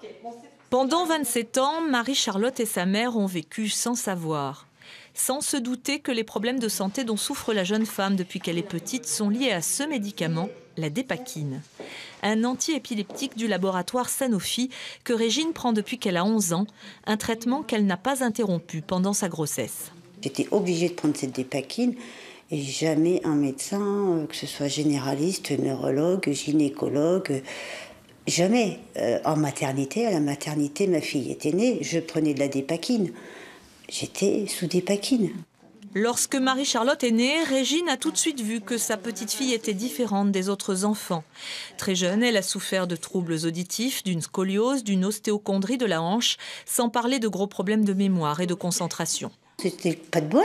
Pendant 27 ans, Marie-Charlotte et sa mère ont vécu sans savoir. Sans se douter que les problèmes de santé dont souffre la jeune femme depuis qu'elle est petite sont liés à ce médicament, la dépakine. Un antiépileptique du laboratoire Sanofi que Régine prend depuis qu'elle a 11 ans, un traitement qu'elle n'a pas interrompu pendant sa grossesse. J'étais obligée de prendre cette dépakine et jamais un médecin, que ce soit généraliste, neurologue, gynécologue, jamais. En maternité, à la maternité, ma fille était née, je prenais de la dépakine. J'étais sous dépakine. Lorsque Marie-Charlotte est née, Régine a tout de suite vu que sa petite fille était différente des autres enfants. Très jeune, elle a souffert de troubles auditifs, d'une scoliose, d'une ostéochondrie de la hanche, sans parler de gros problèmes de mémoire et de concentration. C'était pas de bol.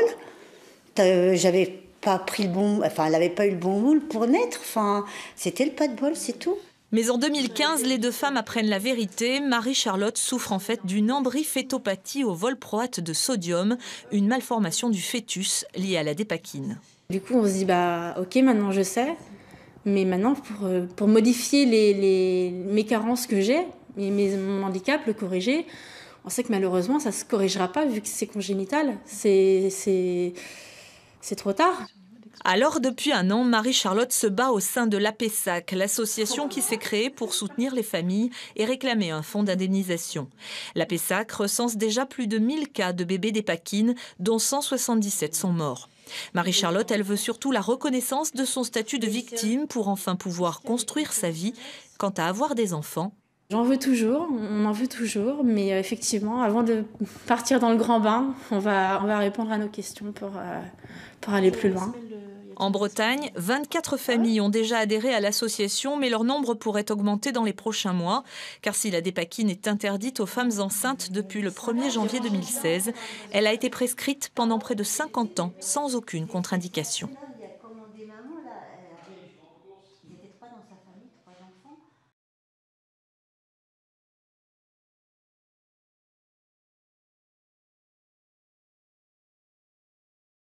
J'avais pas pris le bon, enfin, elle n'avait pas eu le bon moule pour naître. Enfin, c'était le pas de bol, c'est tout. Mais en 2015, les deux femmes apprennent la vérité. Marie-Charlotte souffre en fait d'une embryophétopathie au volproate de sodium, une malformation du fœtus liée à la dépakine. Du coup, on se dit, ok, maintenant je sais, mais maintenant, pour modifier mes carences que j'ai, mon handicap, le corriger, on sait que malheureusement, ça ne se corrigera pas vu que c'est congénital. C'est trop tard. Alors, depuis un an, Marie-Charlotte se bat au sein de l'APESAC, l'association qui s'est créée pour soutenir les familles et réclamer un fonds d'indemnisation. L'APESAC recense déjà plus de 1000 cas de bébés dépakine, dont 177 sont morts. Marie-Charlotte, elle veut surtout la reconnaissance de son statut de victime pour enfin pouvoir construire sa vie. Quant à avoir des enfants, j'en veux toujours, on en veut toujours, mais effectivement, avant de partir dans le grand bain, on va répondre à nos questions pour aller plus loin. En Bretagne, 24 familles ont déjà adhéré à l'association, mais leur nombre pourrait augmenter dans les prochains mois. Car si la dépakine est interdite aux femmes enceintes depuis le 1er janvier 2016, elle a été prescrite pendant près de 50 ans, sans aucune contre-indication.